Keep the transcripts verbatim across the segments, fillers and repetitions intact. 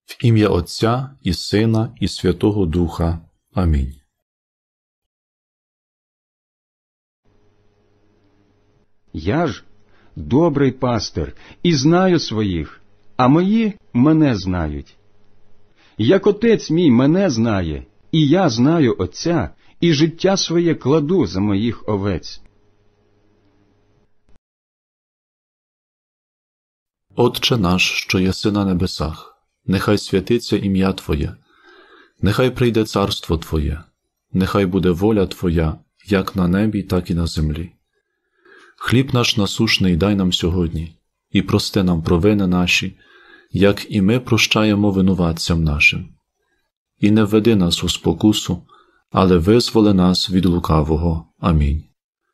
В ім'я Отця і Сина і Святого Духа. Амінь. Я ж добрий пастир і знаю своїх, а мої мене знають. Як Отець мій мене знає, і я знаю Отця, і життя своє кладу за моїх овець. Отче наш, що єси на небесах, нехай святиться ім'я Твоє, нехай прийде царство Твоє, нехай буде воля Твоя, як на небі, так і на землі. Хліб наш насушний дай нам сьогодні, і прости нам провини наші, як і ми прощаємо винуватцям нашим. І не введи нас у спокусу, але визволи нас від лукавого. Амінь.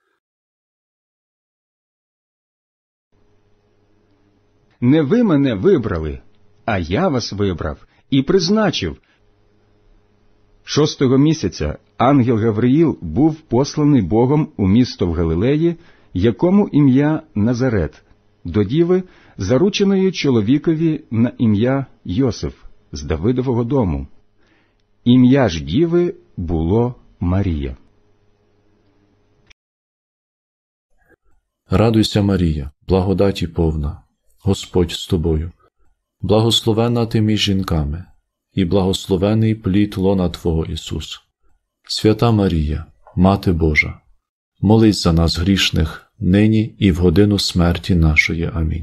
Не ви мене вибрали, а я вас вибрав і призначив. Шостого місяця ангел Гавриїл був посланий Богом у місто в Галилеї, якому ім'я Назарет, до діви, зарученої чоловікові на ім'я Йосиф з Давидового дому. Ім'я ж діви було Марія. Радуйся, Марія, благодаті повна, Господь з тобою. Благословенна ти між жінками, і благословений плід лона Твого, Ісус. Свята Марія, Мати Божа, молись за нас грішних, нині і в годину смерті нашої. Амінь.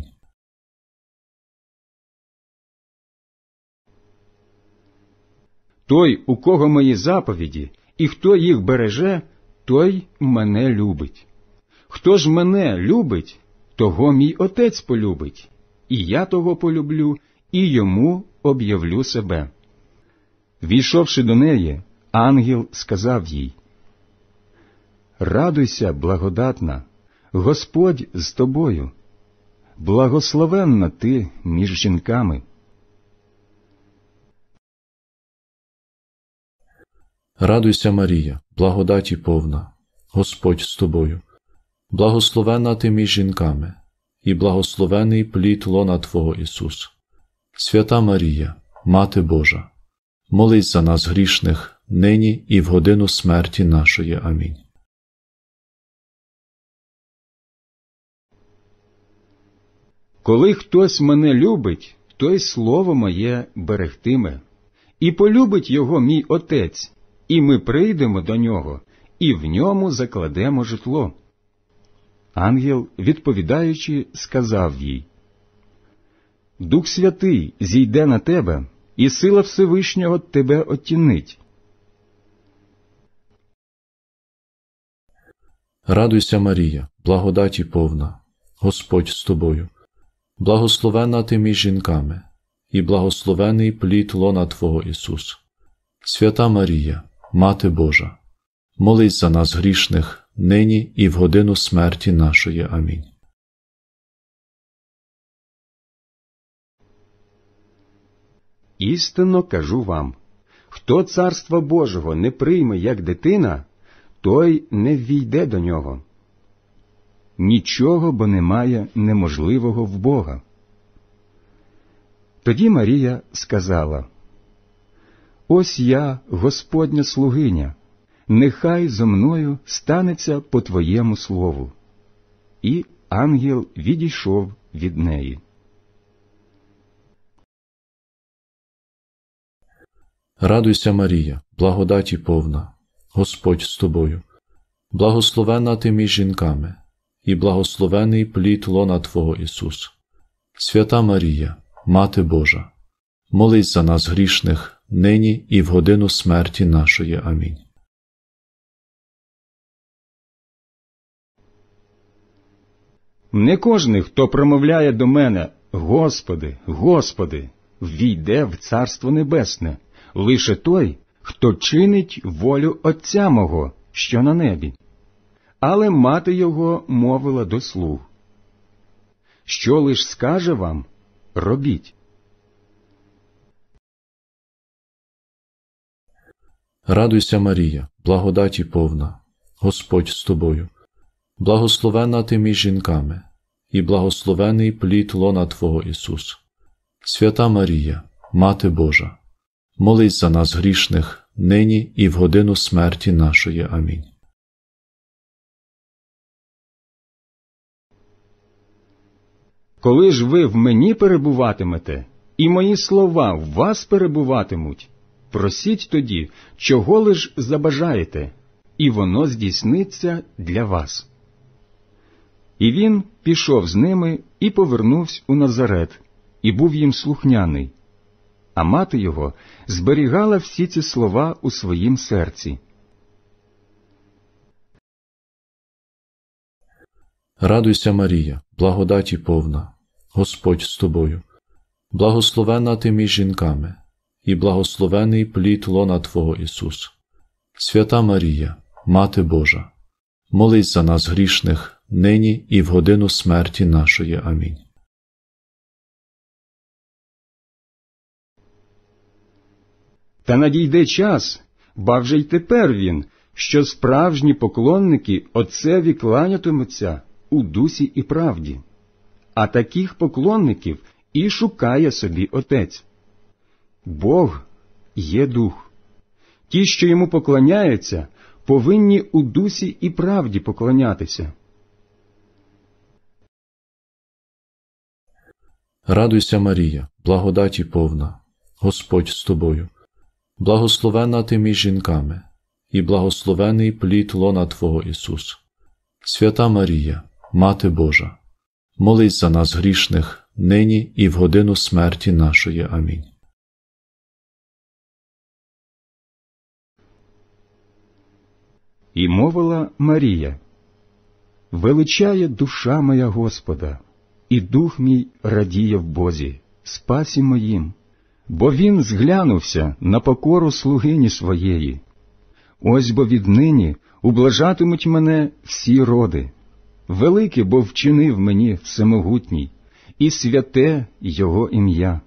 Той, у кого мої заповіді, і хто їх береже, той мене любить. Хто ж мене любить, того мій Отець полюбить, і я того полюблю, і йому об'явлю себе. Війшовши до неї, ангел сказав їй: «Радуйся, благодатна, Господь з тобою, благословенна ти між жінками». Радуйся, Марія, благодаті повна, Господь з тобою. Благословенна ти між жінками, і благословений плід лона Твого, Ісус. Свята Марія, Мати Божа, молись за нас грішних, нині і в годину смерті нашої. Амінь. Коли хтось мене любить, той слово моє берегтиме, і полюбить його мій Отець, і ми прийдемо до нього, і в ньому закладемо житло. Ангел, відповідаючи, сказав їй: «Дух Святий зійде на тебе, і сила Всевишнього тебе отінить». Радуйся, Марія, благодаті повна, Господь з тобою. Благословенна ти між жінками, і благословений плід лона Твого, Ісус. Свята Марія, Мати Божа, молись за нас грішних, нині і в годину смерті нашої. Амінь. Істинно кажу вам, хто царства Божого не прийме як дитина, той не ввійде до нього. Нічого бо немає неможливого в Бога. Тоді Марія сказала: «Ось я, Господня слугиня, нехай зо мною станеться по Твоєму слову». І ангел відійшов від неї. Радуйся, Марія, благодаті повна, Господь з тобою. Благословенна ти між жінками, і благословений плід лона Твого, Ісус. Свята Марія, Мати Божа, молись за нас грішних, нині і в годину смерті нашої. Амінь. Не кожний, хто промовляє до мене: «Господи, Господи», ввійде в Царство Небесне, лише той, хто чинить волю Отця мого, що на небі. Але мати його мовила до слуг: «Що лиш скаже вам, робіть». Радуйся, Марія, благодаті повна, Господь з тобою. Благословенна ти між жінками, і благословений плід лона Твого, Ісус. Свята Марія, Мати Божа, молись за нас грішних, нині і в годину смерті нашої. Амінь. Коли ж ви в мені перебуватимете, і мої слова в вас перебуватимуть, просіть тоді, чого лиш забажаєте, і воно здійсниться для вас. І він пішов з ними і повернувся у Назарет, і був їм слухняний. А мати його зберігала всі ці слова у своїм серці. Радуйся, Марія, благодаті повна, Господь з тобою. Благословенна ти між жінками, і благословений плід лона Твого Ісус. Свята Марія, Мати Божа, молись за нас грішних, нині і в годину смерті нашої. Амінь. Та надійде час, ба вже й тепер він, що справжні поклонники Отцеві кланятимуться у дусі і правді. А таких поклонників і шукає собі Отець. Бог є Дух. Ті, що йому поклоняються, повинні у дусі і правді поклонятися. Радуйся, Марія, благодаті повна, Господь з тобою. Благословенна ти між жінками, і благословений плід лона Твого Ісус. Свята Марія, Мати Божа, молись за нас грішних, нині і в годину смерті нашої. Амінь. І мовила Марія: «Величає душа моя Господа, і дух мій радіє в Бозі, спасі моїм, бо він зглянувся на покору слугині своєї. Ось бо віднині ублажатимуть мене всі роди. Велике, бо вчинив мені всемогутній, і святе його ім'я».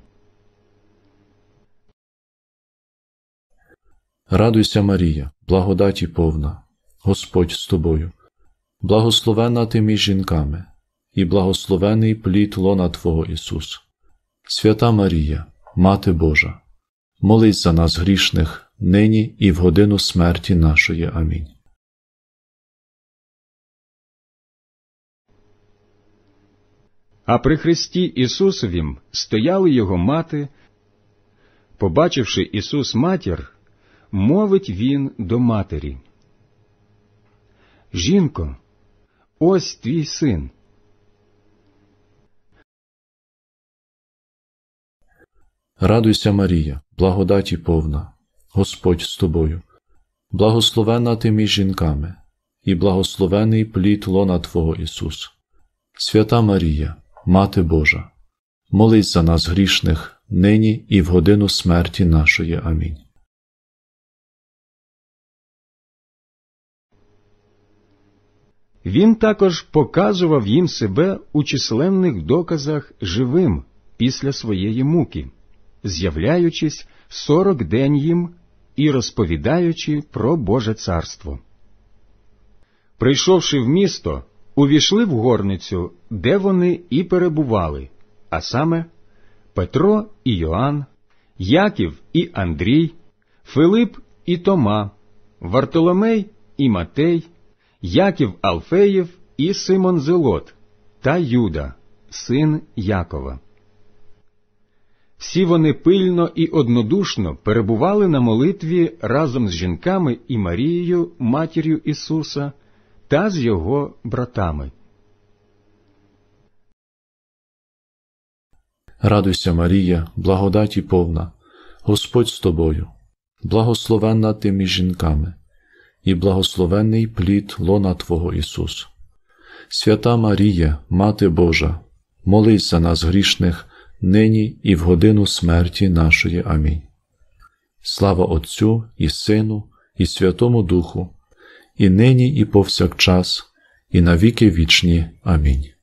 Радуйся, Марія, благодаті повна, Господь з тобою. Благословенна ти між жінками, і благословений плід лона Твого Ісус. Свята Марія, Мати Божа, молись за нас грішних, нині і в годину смерті нашої. Амінь. А при Христі Ісусовім стояли його мати. Побачивши Ісус матір, мовить він до матері: «Жінко, ось твій син». Радуйся, Марія, благодаті повна, Господь з тобою. Благословенна ти між жінками, і благословений плід лона Твого Ісус. Свята Марія, Мати Божа, молись за нас грішних, нині і в годину смерті нашої. Амінь. Він також показував їм себе у численних доказах живим після своєї муки, з'являючись сорок день їм і розповідаючи про Боже царство. Прийшовши в місто, увійшли в горницю, де вони і перебували, а саме Петро і Йоанн, Яків і Андрій, Филип і Тома, Вартоломей і Матей, Яків Алфеєв і Симон Зелот, та Юда, син Якова. Всі вони пильно і однодушно перебували на молитві разом з жінками і Марією, матір'ю Ісуса, та з його братами. Радуйся, Марія, благодаті повна, Господь з тобою. Благословенна ти між жінками, і благословенний плід лона Твого Ісус. Свята Марія, Мати Божа, молись за нас грішних, нині і в годину смерті нашої. Амінь. Слава Отцю і Сину, і Святому Духу, і нині і повсякчас, і на віки вічні. Амінь.